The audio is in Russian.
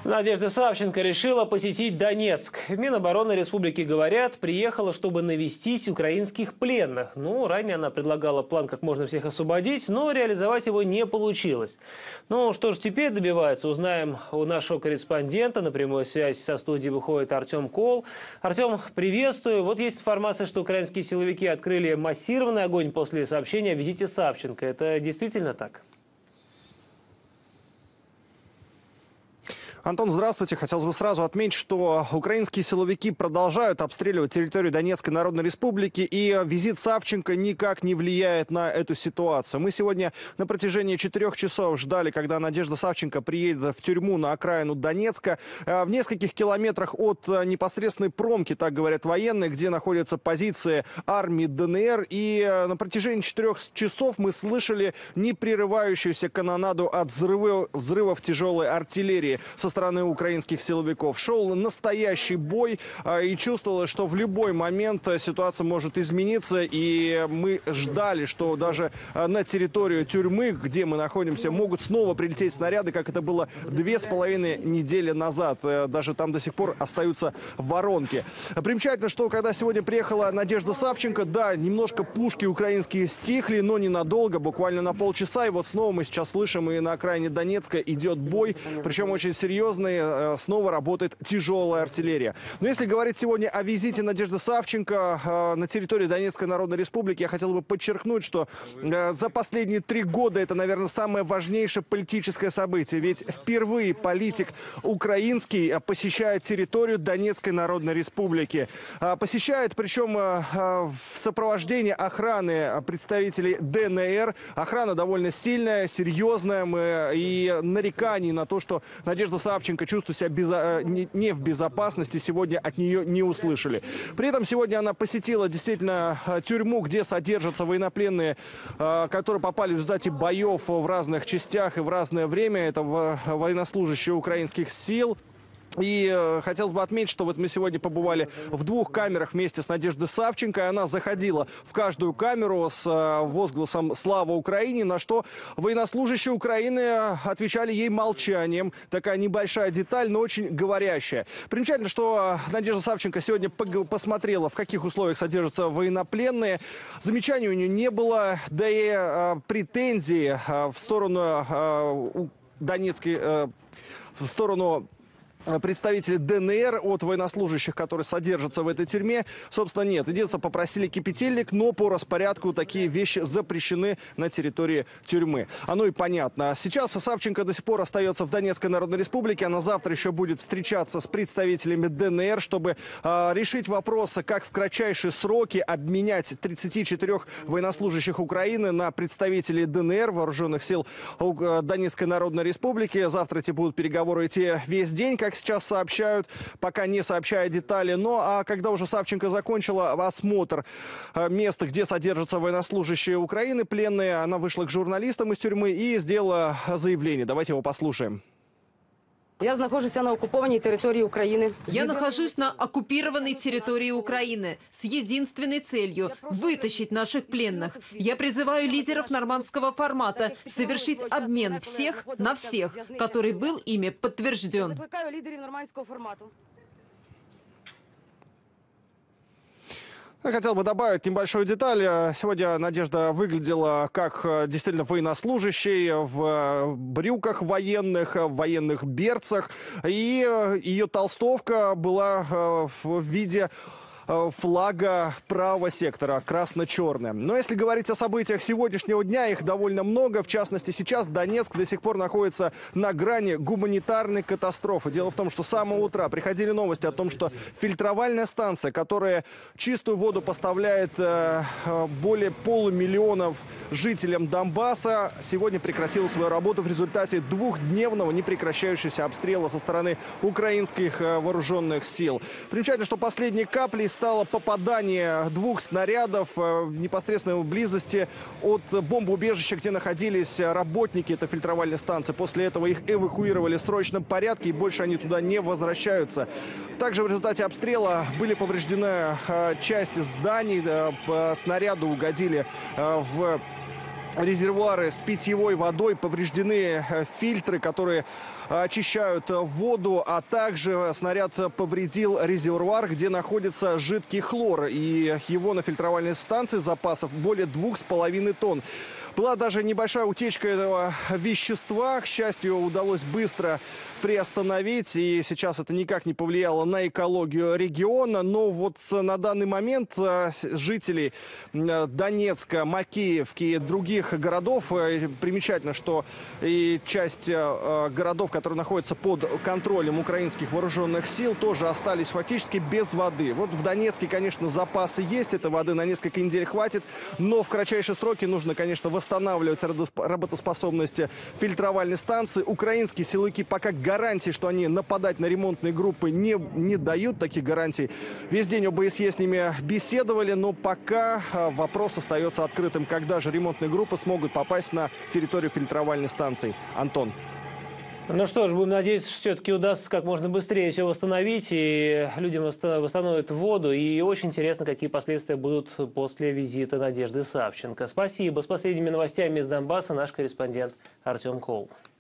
Надежда Савченко решила посетить Донецк. В Минобороны республики говорят, приехала, чтобы навестить украинских пленных. Ранее она предлагала план, как можно всех освободить, но реализовать его не получилось. Что же теперь добивается, узнаем у нашего корреспондента. На прямую связь со студией выходит Артем Кол. Артем, приветствую. Вот есть информация, что украинские силовики открыли массированный огонь после сообщения о визите Савченко. Это действительно так? Антон, здравствуйте. Хотелось бы сразу отметить, что украинские силовики продолжают обстреливать территорию Донецкой Народной Республики, и визит Савченко никак не влияет на эту ситуацию. Мы сегодня на протяжении 4 часов ждали, когда Надежда Савченко приедет в тюрьму на окраину Донецка, в нескольких километрах от непосредственной промки, так говорят военные, где находятся позиции армии ДНР. И на протяжении 4 часов мы слышали непрерывающуюся канонаду от взрывов тяжелой артиллерии со стороны украинских силовиков. Шел настоящий бой, и чувствовалось, что в любой момент ситуация может измениться. И мы ждали, что даже на территорию тюрьмы, где мы находимся, могут снова прилететь снаряды, как это было 2,5 недели назад. Даже там до сих пор остаются воронки. Примечательно, что когда сегодня приехала Надежда Савченко, да, немножко пушки украинские стихли, но ненадолго, буквально на полчаса. И вот снова мы сейчас слышим, и на окраине Донецка идет бой, причем очень серьезный. Снова работает тяжелая артиллерия. Но если говорить сегодня о визите Надежды Савченко на территории Донецкой Народной Республики, я хотел бы подчеркнуть, что за последние 3 года это, наверное, самое важнейшее политическое событие. Ведь впервые политик украинский посещает территорию Донецкой Народной Республики. Посещает, причем в сопровождении охраны представителей ДНР. Охрана довольно сильная, серьезная. И нареканий на то, что Надежда Савченко чувствует себя не в безопасности, сегодня от нее не услышали. При этом сегодня она посетила действительно тюрьму, где содержатся военнопленные, которые попали в результате боев в разных частях и в разное время. Это военнослужащие украинских сил. И хотелось бы отметить, что вот мы сегодня побывали в 2 камерах вместе с Надеждой Савченко. И она заходила в каждую камеру с возгласом «Слава Украине», на что военнослужащие Украины отвечали ей молчанием. Такая небольшая деталь, но очень говорящая. Примечательно, что Надежда Савченко сегодня посмотрела, в каких условиях содержатся военнопленные. Замечаний у нее не было, да и претензий в сторону Донецкой, в сторону представители ДНР от военнослужащих, которые содержатся в этой тюрьме, собственно, нет. Единственное, попросили кипятильник, но по распорядку такие вещи запрещены на территории тюрьмы. Оно и понятно. Сейчас Савченко до сих пор остается в Донецкой Народной Республике. Она завтра еще будет встречаться с представителями ДНР, чтобы решить вопросы, как в кратчайшие сроки обменять 34 военнослужащих Украины на представителей ДНР, вооруженных сил Донецкой Народной Республики. Завтра эти будут переговоры идти весь день, как сейчас сообщают, пока не сообщая детали. А когда уже Савченко закончила осмотр места, где содержатся военнослужащие Украины, пленные, она вышла к журналистам из тюрьмы и сделала заявление. Давайте его послушаем. Я нахожусь на оккупованной территории Украины. Я нахожусь на оккупированной территории Украины с единственной целью – вытащить наших пленных. Я призываю лидеров нормандского формата совершить обмен всех на всех, который был ими подтвержден. Я хотел бы добавить небольшую деталь. Сегодня Надежда выглядела как действительно военнослужащий в брюках военных, в военных берцах. И ее толстовка была в виде флага правого сектора, красно-черная. Но если говорить о событиях сегодняшнего дня, их довольно много. В частности, сейчас Донецк до сих пор находится на грани гуманитарной катастрофы. Дело в том, что с самого утра приходили новости о том, что фильтровальная станция, которая чистую воду поставляет более 500 000 жителям Донбасса, сегодня прекратила свою работу в результате 2-дневного непрекращающегося обстрела со стороны украинских вооруженных сил. Примечательно, что последней каплей стало попадание 2 снарядов в непосредственной близости от бомбоубежища, где находились работники этой фильтровальной станции. После этого их эвакуировали в срочном порядке, и больше они туда не возвращаются. Также в результате обстрела были повреждены части зданий. Снаряды угодили в резервуары с питьевой водой, повреждены фильтры, которые очищают воду, а также снаряд повредил резервуар, где находится жидкий хлор, и его на фильтровальной станции запасов более 2,5 тонн. Была даже небольшая утечка этого вещества. К счастью, удалось быстро приостановить, и сейчас это никак не повлияло на экологию региона. Но вот на данный момент жителей Донецка, Макеевки и других городов, примечательно, что и часть городов, которые находятся под контролем украинских вооруженных сил, тоже остались фактически без воды. Вот в Донецке, конечно, запасы есть, этой воды на несколько недель хватит, но в кратчайшие сроки нужно, конечно, восстанавливать работоспособность фильтровальной станции. Украинские силовики пока гарантий, что они нападать на ремонтные группы не дают, таких гарантий. Весь день ОБСЕ с ними беседовали, но пока вопрос остается открытым, когда же ремонтные группы смогут попасть на территорию фильтровальной станции. Антон. Ну что ж, будем надеяться, что все-таки удастся как можно быстрее все восстановить, и людям восстановят воду. И очень интересно, какие последствия будут после визита Надежды Савченко. Спасибо. С последними новостями из Донбасса наш корреспондент Артем Кол.